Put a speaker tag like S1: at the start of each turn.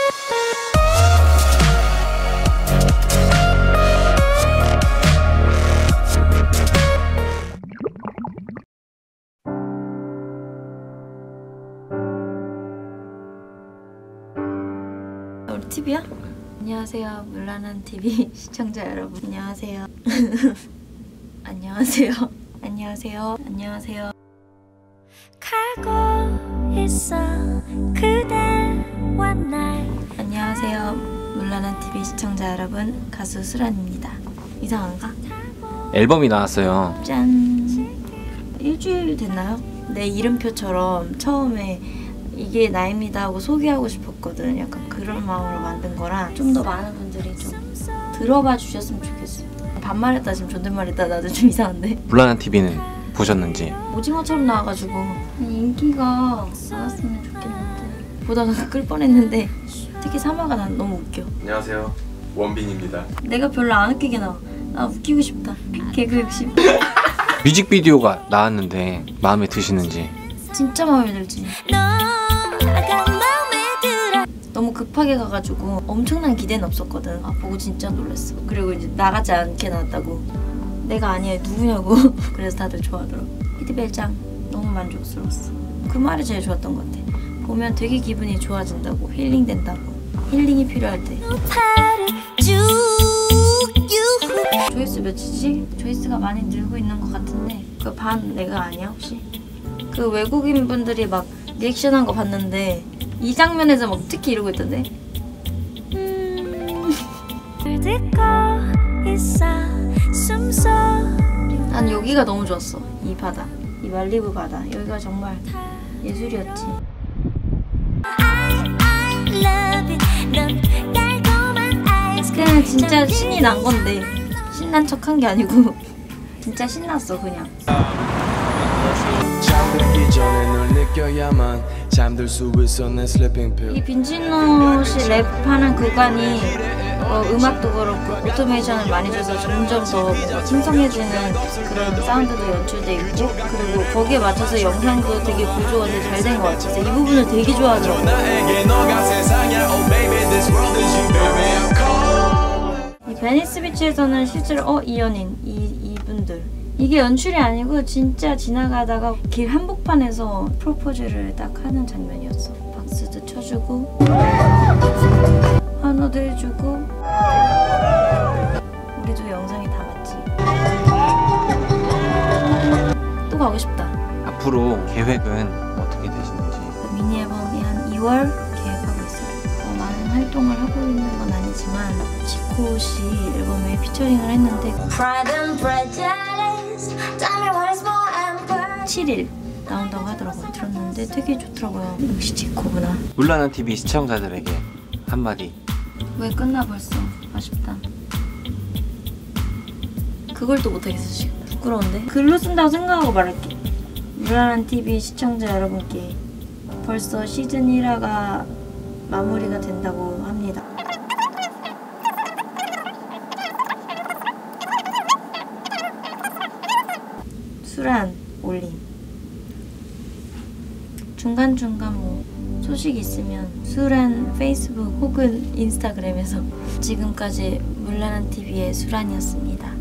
S1: 우리 TV야? 안녕하세요. 물란한 TV 시청자 여러분. 안녕하세요. 안녕하세요. 안녕하세요. 안녕하세요. 가고 있어 그대와 날. 안녕하세요. 물란한 TV 시청자 여러분. 가수 수란입니다. 이상한가?
S2: 앨범이 나왔어요.
S1: 짠. 일주일 됐나요? 내 이름표처럼 처음에 이게 나입니다 하고 소개하고 싶었거든. 약간 그런 마음으로 만든 거라 좀 더 많은 분들이 좀 들어봐 주셨으면 좋겠어. 반말했다 지금 존댓말했다 나도 좀 이상한데.
S2: 물란한 TV는 보셨는지?
S1: 오징어처럼 나와가지고 인기가 많았으면 좋겠는데 보다가 끌 뻔했는데 특히 3화가 난 너무 웃겨.
S3: 안녕하세요. 원빈입니다.
S1: 내가 별로 안 웃기게 나와. 나 웃기고 싶다. 개그 욕심.
S2: 뮤직비디오가 나왔는데 마음에 드시는지?
S1: 진짜 마음에 들지. 너무 급하게 가가지고 엄청난 기대는 없었거든. 아 보고 진짜 놀랐어. 그리고 이제 나가지 않게 나왔다고. 내가 아니야 누구냐고. 그래서 다들 좋아하더라고. 피드벨장 너무 만족스러웠어. 그 말이 제일 좋았던 것 같아. 보면 되게 기분이 좋아진다고. 힐링된다고. 힐링이 필요할 때. 조회수 몇이지? 조회수가 많이 늘고 있는 것 같은데 그 반 내가 아니야 혹시? 그 외국인 분들이 막 리액션한 거 봤는데 이 장면에서 막 특히 이러고 있던데. 난 여기가 너무 좋았어. 이 바다, 이 말리부 바다. 여기가 정말 예술이었지. 그냥 진짜 신이 난 건데 신난 척한 게 아니고 진짜 신났어 그냥. 이 빈지노 씨 랩하는 구간이 음악도 그렇고 오토메이션을 많이 줘서 점점 더 뭔가 풍성해지는 그런 사운드도 연출돼 있고 그리고 거기에 맞춰서 영상도 되게 구조가 되게 잘 된 것 같아서 이 부분을 되게 좋아하더라고. 이 베니스 비치에서는 실제로 이 연인 이분들 이게 연출이 아니고 진짜 지나가다가 길 한복판에서 프로포즈를 딱 하는 장면이었어. 박수도 쳐주고 환호도 해주고. 우리도 영상이 담았지. 또 가고 싶다.
S2: 앞으로 계획은 어떻게 되시는지?
S1: 미니 앨범이 한 2월 계획하고 있어요. 많은 활동을 하고 있는 건 아니지만 지코 씨 앨범에 피처링을 했는데 7일 나온다고 하더라고요. 들었는데 되게 좋더라고요. 역시 지코구나.
S2: 물란한 TV 시청자들에게 한마디.
S1: 왜 끝나 벌써? 아쉽다. 그걸 또 못하겠어 지금. 부끄러운데? 글로 쓴다고 생각하고 말할게. 물란한 TV 시청자 여러분께 벌써 시즌 1화가 마무리가 된다고 합니다. 수란 올림. 중간중간 뭐 소식 있으면 수란 페이스북 혹은 인스타그램에서. 지금까지 물란한 TV의 수란이었습니다.